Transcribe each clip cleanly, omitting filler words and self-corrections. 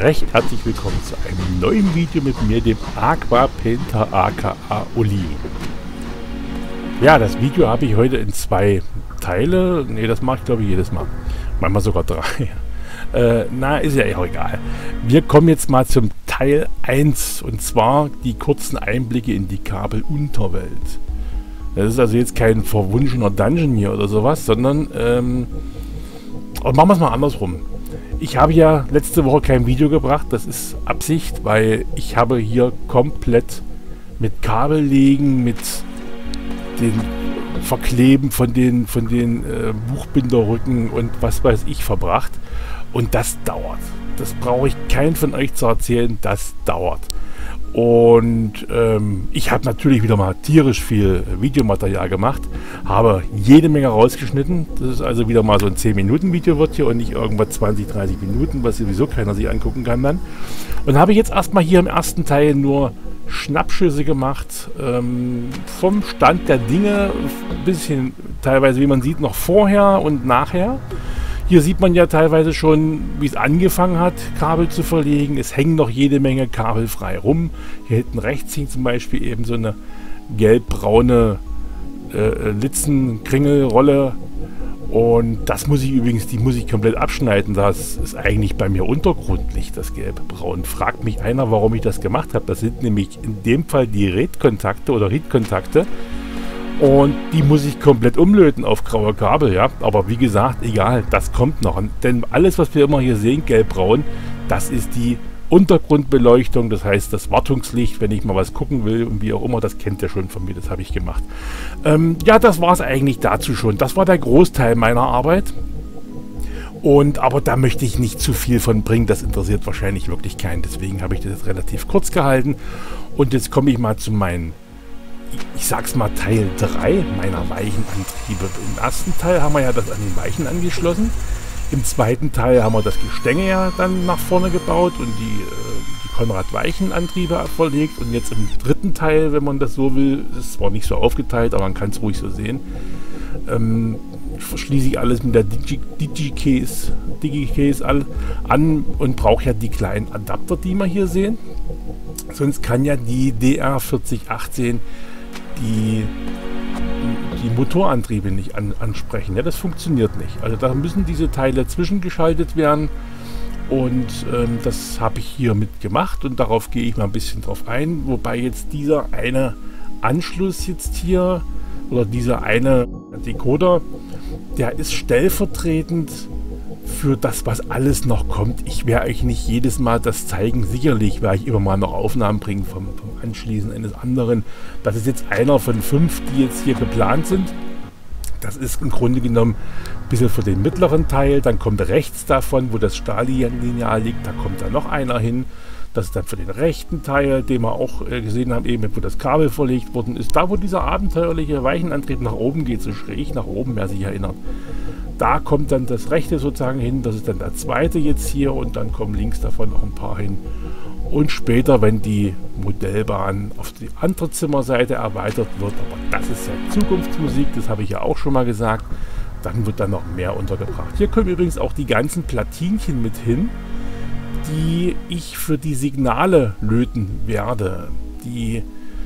recht herzlich willkommen zu einem neuen Video mit mir, dem Aquapainter aka Uli. Ja, das Video habe ich heute in zwei Teile. Ne, das mache ich glaube ich jedes Mal. Manchmal sogar drei. Na, ist ja auch egal. Wir kommen jetzt mal zum Teil 1 und zwar die kurzen Einblicke in die Kabelunterwelt. Das ist also jetzt kein verwunschener Dungeon hier oder sowas, sondern machen wir es mal andersrum. Ich habe ja letzte Woche kein Video gebracht, das ist Absicht, weil ich habe hier komplett mit Kabellegen, mit den Verkleben von den Buchbinderrücken und was weiß ich verbracht. Und das dauert. Das brauche ich keinen von euch zu erzählen, das dauert. Und ich habe natürlich wieder mal tierisch viel Videomaterial gemacht, habe jede Menge rausgeschnitten. Das ist also wieder mal so ein 10-Minuten-Video wird hier und nicht irgendwas 20, 30 Minuten, was sowieso keiner sich angucken kann dann. Und habe jetzt erstmal hier im ersten Teil nur Schnappschüsse gemacht, vom Stand der Dinge, ein bisschen teilweise, wie man sieht, noch vorher und nachher. Hier sieht man ja teilweise schon, wie es angefangen hat, Kabel zu verlegen. Es hängen noch jede Menge Kabel frei rum. Hier hinten rechts hängt zum Beispiel eben so eine gelb-braune Litzenkringelrolle. Und das muss ich übrigens, die muss ich komplett abschneiden. Das ist eigentlich bei mir Untergrundlicht, das gelb-braun. Fragt mich einer, warum ich das gemacht habe. Das sind nämlich in dem Fall die Reed-Kontakte oder Reed-Kontakte. Und die muss ich komplett umlöten auf graue Kabel, ja. Aber wie gesagt, egal, das kommt noch. Denn alles, was wir immer hier sehen, gelb-braun, das ist die Untergrundbeleuchtung. Das heißt, das Wartungslicht, wenn ich mal was gucken will und wie auch immer, das kennt ihr schon von mir, das habe ich gemacht. Ja, das war es eigentlich dazu schon. Das war der Großteil meiner Arbeit. Aber da möchte ich nicht zu viel von bringen, das interessiert wahrscheinlich wirklich keinen. Deswegen habe ich das jetzt relativ kurz gehalten. Und jetzt komme ich mal zu meinen, ich sag's mal, Teil 3 meiner Weichenantriebe. Im ersten Teil haben wir ja das an den Weichen angeschlossen. Im zweiten Teil haben wir das Gestänge ja dann nach vorne gebaut und die Konrad-Weichenantriebe verlegt. Und jetzt im dritten Teil, wenn man das so will, ist zwar nicht so aufgeteilt, aber man kann es ruhig so sehen, schließe ich alles mit der Digi-Case an und brauche ja die kleinen Adapter, die wir hier sehen. Sonst kann ja die DR4018 die Motorantriebe nicht ansprechen. Ja, das funktioniert nicht. Also da müssen diese Teile zwischengeschaltet werden und das habe ich hier mitgemacht und darauf gehe ich mal ein bisschen drauf ein. Wobei jetzt dieser eine Anschluss jetzt hier oder dieser eine Decoder, der ist stellvertretend für das, was alles noch kommt. Ich werde euch nicht jedes Mal das zeigen. Sicherlich werde ich immer mal noch Aufnahmen bringen vom Anschließen eines anderen. Das ist jetzt einer von 5, die jetzt hier geplant sind. Das ist im Grunde genommen ein bisschen für den mittleren Teil. Dann kommt rechts davon, wo das Stahllineal liegt, da kommt da noch einer hin. Das ist dann für den rechten Teil, den wir auch gesehen haben, eben wo das Kabel verlegt worden ist. Da, wo dieser abenteuerliche Weichenantrieb nach oben geht, so schräg nach oben, wer sich erinnert. Da kommt dann das rechte sozusagen hin, das ist dann der zweite jetzt hier und dann kommen links davon noch ein paar hin. Und später, wenn die Modellbahn auf die andere Zimmerseite erweitert wird, aber das ist ja Zukunftsmusik, das habe ich ja auch schon mal gesagt, dann wird dann noch mehr untergebracht. Hier kommen übrigens auch die ganzen Platinchen mit hin, die ich für die Signale löten werde. Die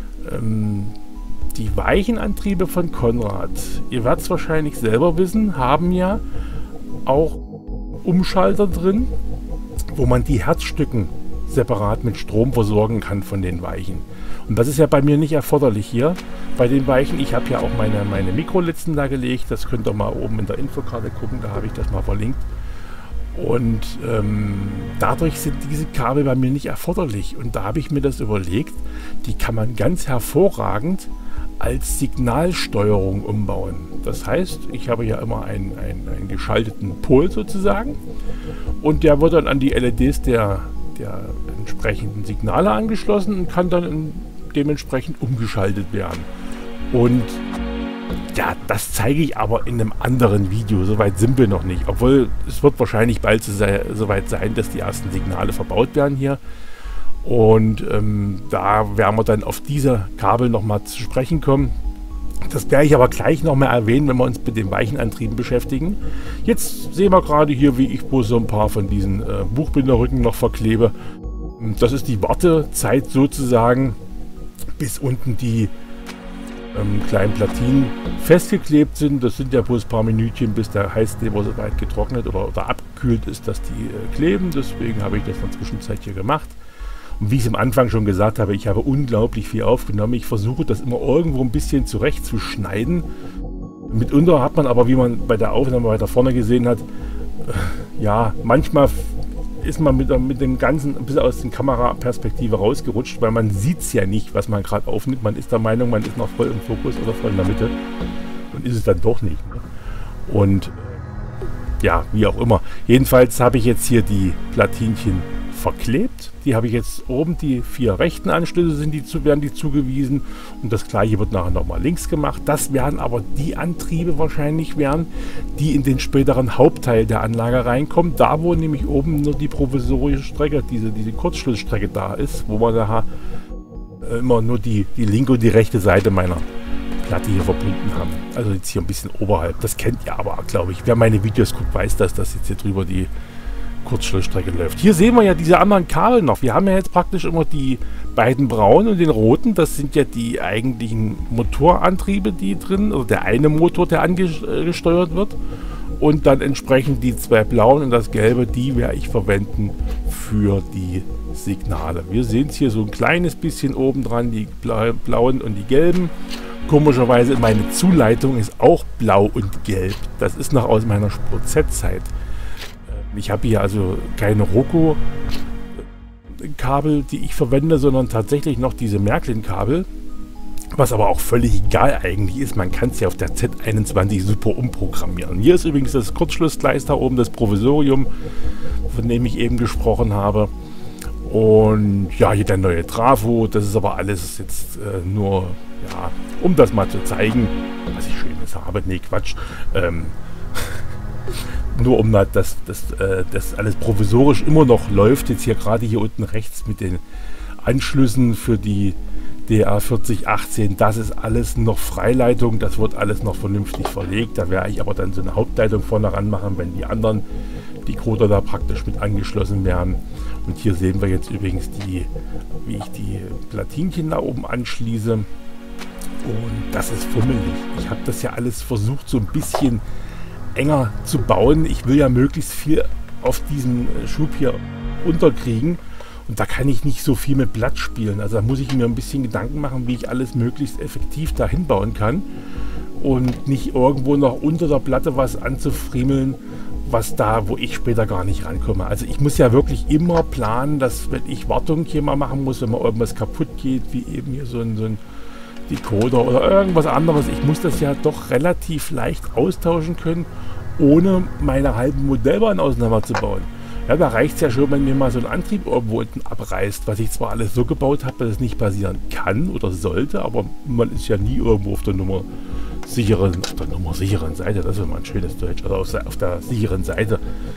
Weichenantriebe von Konrad, ihr werdet es wahrscheinlich selber wissen, haben ja auch Umschalter drin, wo man die Herzstücken separat mit Strom versorgen kann von den Weichen. Und das ist ja bei mir nicht erforderlich hier bei den Weichen. Ich habe ja auch meine Mikrolitzen da gelegt, das könnt ihr mal oben in der Infokarte gucken, da habe ich das mal verlinkt. Und dadurch sind diese Kabel bei mir nicht erforderlich. Und da habe ich mir das überlegt, die kann man ganz hervorragend als Signalsteuerung umbauen. Das heißt, ich habe ja immer einen geschalteten Pol sozusagen und der wird dann an die LEDs der entsprechenden Signale angeschlossen und kann dann dementsprechend umgeschaltet werden. Und ja, das zeige ich aber in einem anderen Video. Soweit sind wir noch nicht. Obwohl, es wird wahrscheinlich bald soweit sein, dass die ersten Signale verbaut werden hier. Und da werden wir dann auf diese Kabel nochmal zu sprechen kommen. Das werde ich aber gleich noch mal erwähnen, wenn wir uns mit den weichen Antrieben beschäftigen. Jetzt sehen wir gerade hier, wie ich bloß so ein paar von diesen Buchbinderrücken noch verklebe. Das ist die Wartezeit sozusagen, bis unten die kleinen Platinen festgeklebt sind. Das sind ja bloß ein paar Minütchen, bis der Heißkleber so weit getrocknet oder abgekühlt ist, dass die kleben. Deswegen habe ich das in der Zwischenzeit hier gemacht. Und wie ich es am Anfang schon gesagt habe, ich habe unglaublich viel aufgenommen. Ich versuche das immer irgendwo ein bisschen zurechtzuschneiden. Mitunter hat man aber, wie man bei der Aufnahme weiter vorne gesehen hat, ja, manchmal ist man mit dem Ganzen ein bisschen aus der Kameraperspektive rausgerutscht, weil man sieht es ja nicht, was man gerade aufnimmt. Man ist der Meinung, man ist noch voll im Fokus oder voll in der Mitte und ist es dann doch nicht. Ne? Und ja, wie auch immer. Jedenfalls habe ich jetzt hier die Platinchen verklebt. Die habe ich jetzt oben, die 4 rechten Anschlüsse werden die zugewiesen und das gleiche wird nachher nochmal links gemacht. Das werden aber die Antriebe wahrscheinlich werden, die in den späteren Hauptteil der Anlage reinkommen. Da wo nämlich oben nur die provisorische Strecke, diese Kurzschlussstrecke da ist, wo wir da immer nur die linke und die rechte Seite meiner Platte hier verbunden haben. Also jetzt hier ein bisschen oberhalb. Das kennt ihr aber, glaube ich. Wer meine Videos guckt, weiß, dass das jetzt hier drüber die Kurzschlussstrecke läuft. Hier sehen wir ja diese anderen Kabel noch. Wir haben ja jetzt praktisch immer die beiden braunen und den roten. Das sind ja die eigentlichen Motorantriebe, die drin, also der eine Motor, der angesteuert wird. Und dann entsprechend die 2 blauen und das gelbe, die werde ich verwenden für die Signale. Wir sehen es hier so ein kleines bisschen oben dran, die blauen und die gelben. Komischerweise, meine Zuleitung ist auch blau und gelb. Das ist noch aus meiner Spur Z-Zeit. Ich habe hier also keine Roku-Kabel, die ich verwende, sondern tatsächlich noch diese Märklin-Kabel. Was aber auch völlig egal eigentlich ist. Man kann es ja auf der Z21 super umprogrammieren. Hier ist übrigens das Kurzschlussgleis da oben, das Provisorium, von dem ich eben gesprochen habe. Und ja, hier der neue Trafo. Das ist aber alles jetzt nur, ja, um das mal zu zeigen, was ich Schönes habe. Nee, Quatsch. Nur um das alles provisorisch immer noch läuft. Jetzt hier gerade hier unten rechts mit den Anschlüssen für die DA4018. Das ist alles noch Freileitung. Das wird alles noch vernünftig verlegt. Da werde ich aber dann so eine Hauptleitung vorne ran machen, wenn die anderen Decoder da praktisch mit angeschlossen werden. Und hier sehen wir jetzt übrigens wie ich die Platinchen da oben anschließe. Und das ist fummelig. Ich habe das ja alles versucht so ein bisschen enger zu bauen. Ich will ja möglichst viel auf diesen Schub hier unterkriegen und da kann ich nicht so viel mit Blatt spielen. Also da muss ich mir ein bisschen Gedanken machen, wie ich alles möglichst effektiv dahin bauen kann und nicht irgendwo noch unter der Platte was anzufriemeln, was da, wo ich später gar nicht rankomme. Also ich muss ja wirklich immer planen, dass wenn ich Wartung hier mal machen muss, wenn mal irgendwas kaputt geht, wie eben hier so ein Decoder oder irgendwas anderes. Ich muss das ja doch relativ leicht austauschen können, ohne meine halben Modellbahn auseinanderzubauen. Ja, da reicht es ja schon, wenn mir mal so ein Antrieb irgendwo unten abreißt, was ich zwar alles so gebaut habe, dass es nicht passieren kann oder sollte, aber man ist ja nie irgendwo auf der sicheren Seite, das ist mal ein schönes Deutsch, also auf der sicheren Seite.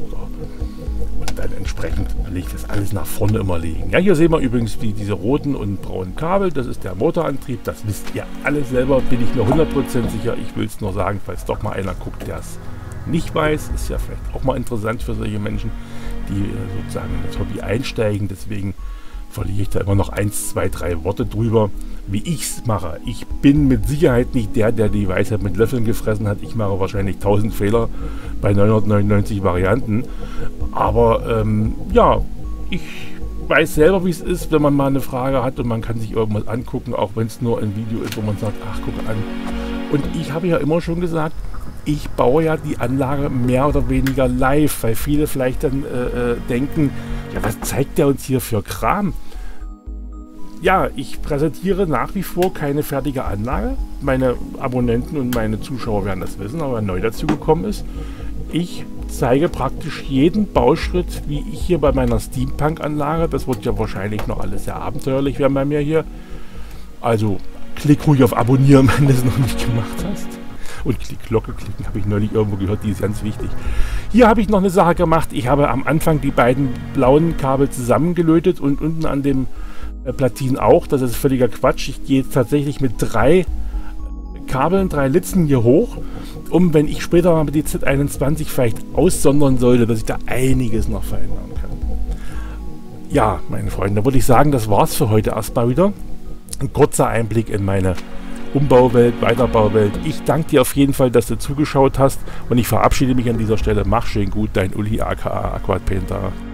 Und dann entsprechend will ich das alles nach vorne immer legen. Ja, hier sehen wir übrigens diese roten und braunen Kabel. Das ist der Motorantrieb. Das wisst ihr alle selber, bin ich mir 100% sicher. Ich will es nur sagen, falls doch mal einer guckt, der es nicht weiß. Ist ja vielleicht auch mal interessant für solche Menschen, die sozusagen in das Hobby einsteigen. Deswegen verliere ich da immer noch 1, 2, 3 Worte drüber, wie ich es mache. Ich bin mit Sicherheit nicht der die Weisheit mit Löffeln gefressen hat. Ich mache wahrscheinlich 1000 Fehler bei 999 Varianten. Aber ja, ich weiß selber, wie es ist, wenn man mal eine Frage hat und man kann sich irgendwas angucken, auch wenn es nur ein Video ist, wo man sagt, ach, guck an. Und ich habe ja immer schon gesagt, ich baue ja die Anlage mehr oder weniger live, weil viele vielleicht dann denken, ja, was zeigt der uns hier für Kram? Ja, ich präsentiere nach wie vor keine fertige Anlage. Meine Abonnenten und meine Zuschauer werden das wissen, aber wer neu dazu gekommen ist, ich zeige praktisch jeden Bauschritt, wie ich hier bei meiner Steampunk-Anlage, das wird ja wahrscheinlich noch alles sehr abenteuerlich werden bei mir hier. Also klick ruhig auf Abonnieren, wenn du es noch nicht gemacht hast. Und die Glocke klicken, habe ich neulich irgendwo gehört, die ist ganz wichtig. Hier habe ich noch eine Sache gemacht. Ich habe am Anfang die beiden blauen Kabel zusammengelötet und unten an dem Platinen auch. Das ist völliger Quatsch. Ich gehe jetzt tatsächlich mit 3 Kabeln, 3 Litzen hier hoch, um, wenn ich später mal die Z21 vielleicht aussondern sollte, dass ich da einiges noch verändern kann. Ja, meine Freunde, da würde ich sagen, das war's für heute erstmal wieder. Ein kurzer Einblick in meine Umbauwelt, Weiterbauwelt. Ich danke dir auf jeden Fall, dass du zugeschaut hast und ich verabschiede mich an dieser Stelle. Mach schön gut, dein Uli aka Aqua Painter.